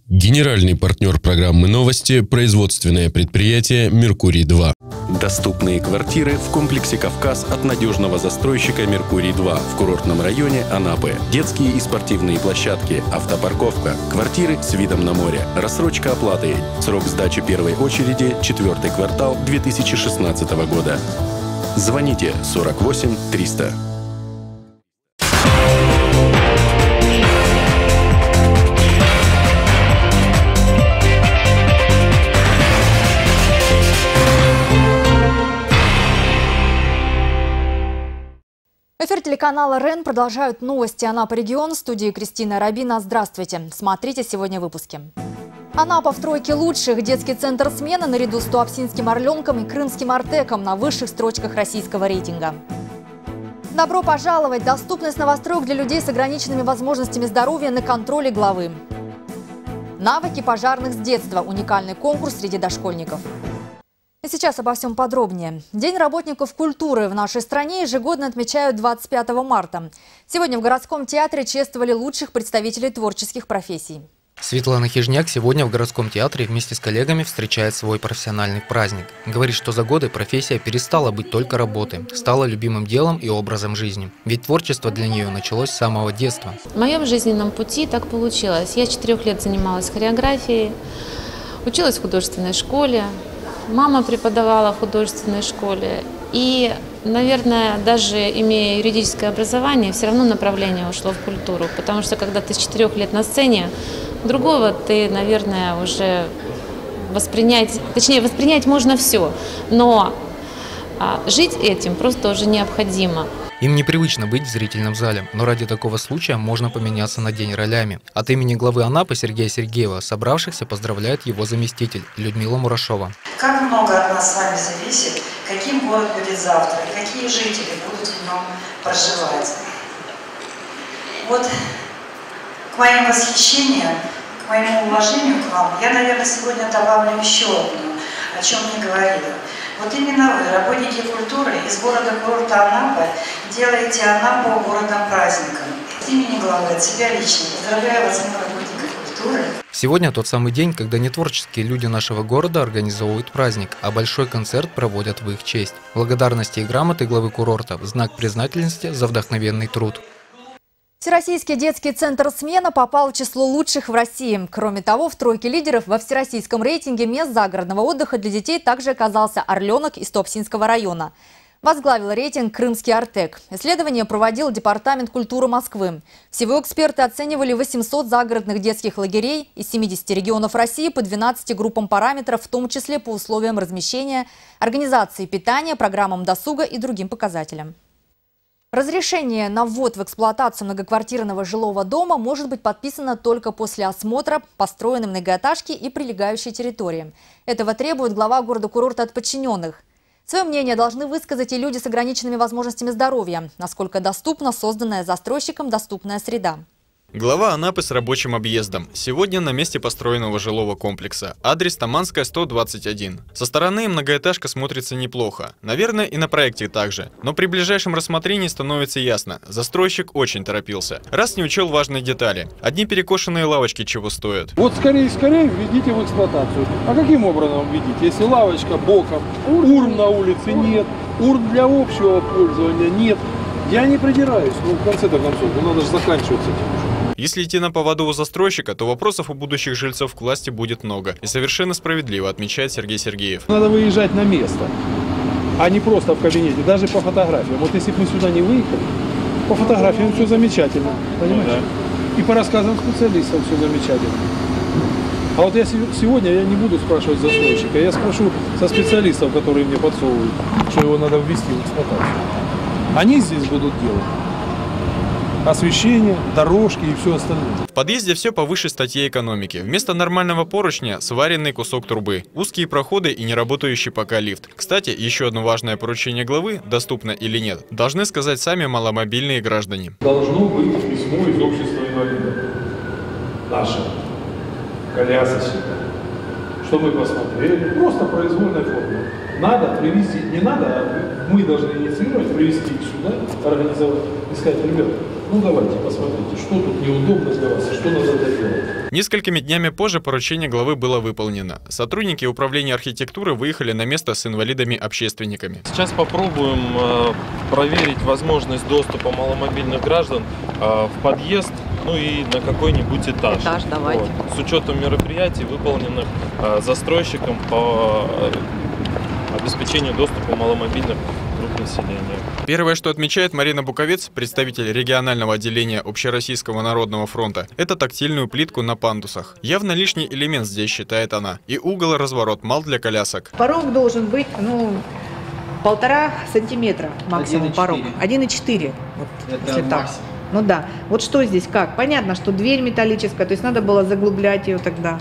Генеральный партнер программы «Новости» – производственное предприятие «Меркурий-2». Доступные квартиры в комплексе «Кавказ» от надежного застройщика «Меркурий-2» в курортном районе Анапы. Детские и спортивные площадки, автопарковка, квартиры с видом на море, рассрочка оплаты. Срок сдачи первой очереди – 4-й квартал 2016 года. Звоните 48 300. Эфир телеканала РЕН продолжают новости Анапа регион. В студии Кристина Рабина. Здравствуйте. Смотрите сегодня в выпуске. Анапа в тройке лучших. Детский центр «Смена» наряду с Туапсинским «Орленком» и Крымским «Артеком» на высших строчках российского рейтинга. Добро пожаловать! Доступность новостроек для людей с ограниченными возможностями здоровья на контроле главы. Навыки пожарных с детства. Уникальный конкурс среди дошкольников. И сейчас обо всем подробнее. День работников культуры в нашей стране ежегодно отмечают 25 марта. Сегодня в городском театре чествовали лучших представителей творческих профессий. Светлана Хижняк сегодня в городском театре вместе с коллегами встречает свой профессиональный праздник. Говорит, что за годы профессия перестала быть только работой, стала любимым делом и образом жизни. Ведь творчество для нее началось с самого детства. В моем жизненном пути так получилось. Я 4 лет занималась хореографией, училась в художественной школе. Мама преподавала в художественной школе. И, наверное, даже имея юридическое образование, все равно направление ушло в культуру. Потому что когда ты с 4 лет на сцене, другого ты, наверное, уже воспринять можно все. Но жить этим просто уже необходимо. Им непривычно быть в зрительном зале, но ради такого случая можно поменяться на день ролями. От имени главы Анапы Сергея Сергеева собравшихся поздравляет его заместитель Людмила Мурашова. Как много от нас с вами зависит, каким город будет завтра, какие жители будут в нем проживать. Вот к моим восхищениям, к моему уважению к вам, я, наверное, сегодня добавлю еще одно, о чем не говорила. Вот именно вы, работники культуры из города-курорта Анапа, делаете Анапу городом-праздником. От имени главы, от себя лично поздравляю вас, работников культуры. Сегодня тот самый день, когда нетворческие люди нашего города организовывают праздник, а большой концерт проводят в их честь. Благодарности и грамоты главы курорта в знак признательности за вдохновенный труд. Всероссийский детский центр «Смена» попал в число лучших в России. Кроме того, в тройке лидеров во всероссийском рейтинге мест загородного отдыха для детей также оказался «Орленок» из Туапсинского района. Возглавил рейтинг Крымский «Артек». Исследование проводил Департамент культуры Москвы. Всего эксперты оценивали 800 загородных детских лагерей из 70 регионов России по 12 группам параметров, в том числе по условиям размещения, организации питания, программам досуга и другим показателям. Разрешение на ввод в эксплуатацию многоквартирного жилого дома может быть подписано только после осмотра построенной многоэтажки и прилегающей территории. Этого требует глава города-курорта от подчиненных. Свое мнение должны высказать и люди с ограниченными возможностями здоровья, насколько доступна созданная застройщиком доступная среда. Глава Анапы с рабочим объездом. Сегодня на месте построенного жилого комплекса. Адрес Таманская, 121. Со стороны многоэтажка смотрится неплохо. Наверное, и на проекте также. Но при ближайшем рассмотрении становится ясно. Застройщик очень торопился. Раз не учел важные детали. Одни перекошенные лавочки чего стоят. Вот скорее введите в эксплуатацию. А каким образом введите? Если лавочка боком, урн на улице нет, урн для общего пользования нет. Я не придираюсь, но в конце-то концов, надо же заканчивать с этим. Если идти на поводу у застройщика, то вопросов у будущих жильцов к власти будет много. И совершенно справедливо, отмечает Сергей Сергеев. Надо выезжать на место, а не просто в кабинете, даже по фотографиям. Вот если бы мы сюда не выехали, по фотографиям все замечательно, понимаете? Да. И по рассказам специалистов все замечательно. А вот я сегодня я не буду спрашивать застройщика, я спрошу со специалистов, которые мне подсовывают, что его надо ввести в эксплуатацию. Они здесь будут делать освещение, дорожки и все остальное. В подъезде все по высшей статье экономики. Вместо нормального поручня сваренный кусок трубы, узкие проходы и неработающий пока лифт. Кстати, еще одно важное поручение главы, доступно или нет, должны сказать сами маломобильные граждане. Должно быть письмо из общества инвалидов. Наше. Колясочника. Что мы посмотрели. Просто произвольная форма. Надо привезти, не надо, а мы должны инициировать, привезти их сюда, организовать и сказать, ребята, ну давайте посмотрите, что тут неудобно для вас, что надо доделать. Несколькими днями позже поручение главы было выполнено. Сотрудники управления архитектуры выехали на место с инвалидами-общественниками. Сейчас попробуем проверить возможность доступа маломобильных граждан в подъезд, ну и на какой-нибудь этаж. Давайте. Вот. С учетом мероприятий, выполненных застройщиком по обеспечению доступа маломобильных групп населения. Первое, что отмечает Марина Буковец, представитель регионального отделения Общероссийского народного фронта, это тактильную плитку на пандусах. Явно лишний элемент здесь, считает она. И угол-разворот мал для колясок. Порог должен быть, 1,5 сантиметра максимум порог. 1,4. Вот, если так. Ну да. Вот что здесь как? Понятно, что дверь металлическая, то есть надо было заглублять ее тогда.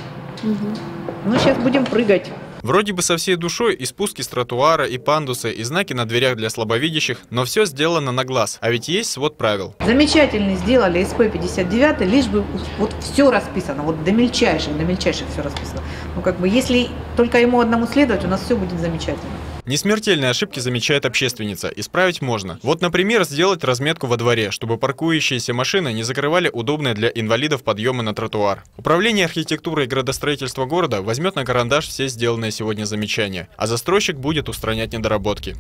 Ну, сейчас будем прыгать. Вроде бы со всей душой и спуски с тротуара, и пандусы, и знаки на дверях для слабовидящих, но все сделано на глаз, а ведь есть свод правил. Замечательно сделали СП-59, лишь бы вот все расписано, вот до мельчайших все расписано. Если только ему одному следовать, у нас все будет замечательно. Несмертельные ошибки замечает общественница. Исправить можно. Вот, например, сделать разметку во дворе, чтобы паркующиеся машины не закрывали удобные для инвалидов подъемы на тротуар. Управление архитектуры и градостроительства города возьмет на карандаш все сделанные сегодня замечания, а застройщик будет устранять недоработки.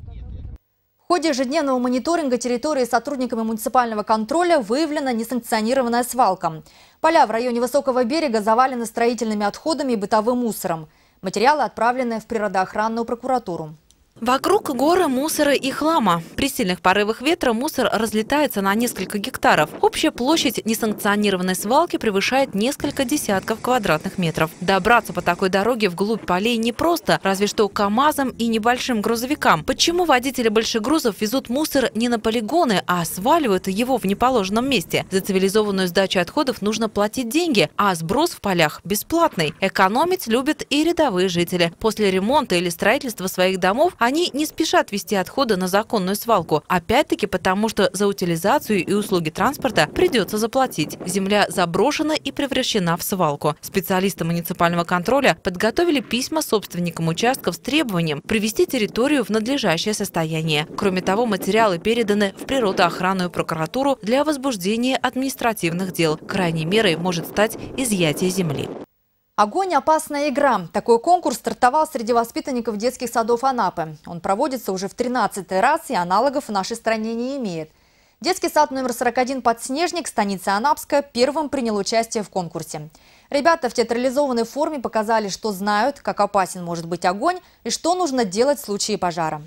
В ходе ежедневного мониторинга территории сотрудниками муниципального контроля выявлена несанкционированная свалка. Поля в районе Высокого берега завалены строительными отходами и бытовым мусором. Материалы отправлены в природоохранную прокуратуру. Вокруг горы мусора и хлама. При сильных порывах ветра мусор разлетается на несколько гектаров. Общая площадь несанкционированной свалки превышает несколько десятков квадратных метров. Добраться по такой дороге вглубь полей непросто, разве что КАМАЗам и небольшим грузовикам. Почему водители больших грузов везут мусор не на полигоны, а сваливают его в неположенном месте? За цивилизованную сдачу отходов нужно платить деньги, а сброс в полях бесплатный. Экономить любят и рядовые жители. После ремонта или строительства своих домов они не спешат везти отходы на законную свалку. Опять-таки потому, что за утилизацию и услуги транспорта придется заплатить. Земля заброшена и превращена в свалку. Специалисты муниципального контроля подготовили письма собственникам участков с требованием привести территорию в надлежащее состояние. Кроме того, материалы переданы в природоохранную прокуратуру для возбуждения административных дел. Крайней мерой может стать изъятие земли. Огонь – опасная игра. Такой конкурс стартовал среди воспитанников детских садов Анапы. Он проводится уже в 13-й раз и аналогов в нашей стране не имеет. Детский сад номер 41 «Подснежник», станица Анапская, первым принял участие в конкурсе. Ребята в театрализованной форме показали, что знают, как опасен может быть огонь и что нужно делать в случае пожара.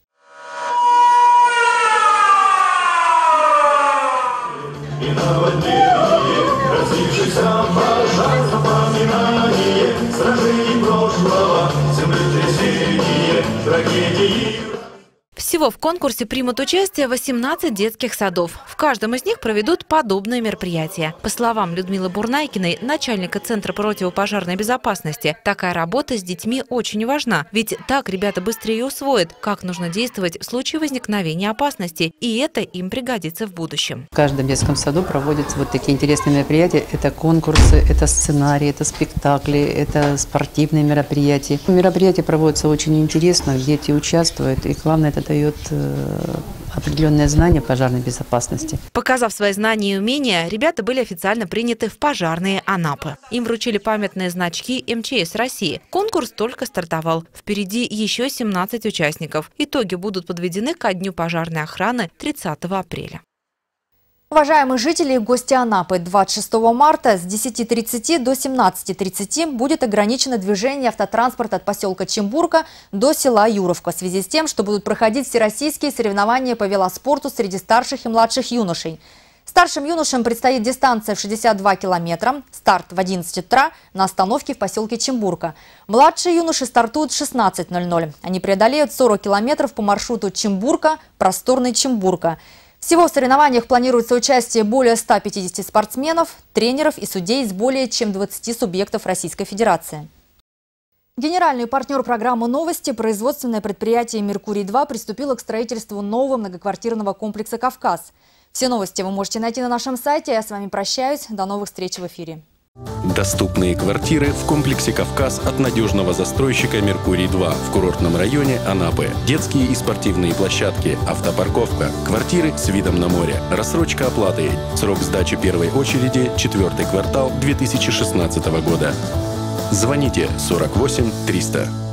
Всего в конкурсе примут участие 18 детских садов. В каждом из них проведут подобные мероприятия. По словам Людмилы Бурнайкиной, начальника Центра противопожарной безопасности, такая работа с детьми очень важна. Ведь так ребята быстрее усвоят, как нужно действовать в случае возникновения опасности. И это им пригодится в будущем. В каждом детском саду проводятся вот такие интересные мероприятия. Это конкурсы, это сценарии, это спектакли, это спортивные мероприятия. Мероприятия проводятся очень интересно, дети участвуют. И главное, это дает определенное знание пожарной безопасности. Показав свои знания и умения, ребята были официально приняты в пожарные Анапы. Им вручили памятные значки МЧС России. Конкурс только стартовал. Впереди еще 17 участников. Итоги будут подведены ко дню пожарной охраны 30 апреля. Уважаемые жители и гости Анапы, 26 марта с 10:30 до 17:30 будет ограничено движение автотранспорта от поселка Чембурка до села Юровка в связи с тем, что будут проходить всероссийские соревнования по велоспорту среди старших и младших юношей. Старшим юношам предстоит дистанция в 62 километра, старт в 11 утра на остановке в поселке Чембурка. Младшие юноши стартуют в 16:00. Они преодолеют 40 километров по маршруту Чембурка, Просторный Чембурка. Всего в соревнованиях планируется участие более 150 спортсменов, тренеров и судей из более чем 20 субъектов Российской Федерации. Генеральный партнер программы «Новости» производственное предприятие «Меркурий-2» приступило к строительству нового многоквартирного комплекса «Кавказ». Все новости вы можете найти на нашем сайте. Я с вами прощаюсь. До новых встреч в эфире. Доступные квартиры в комплексе «Кавказ» от надежного застройщика «Меркурий-2» в курортном районе Анапы. Детские и спортивные площадки, автопарковка, квартиры с видом на море, рассрочка оплаты. Срок сдачи первой очереди – 4-й квартал 2016 года. Звоните 48 300.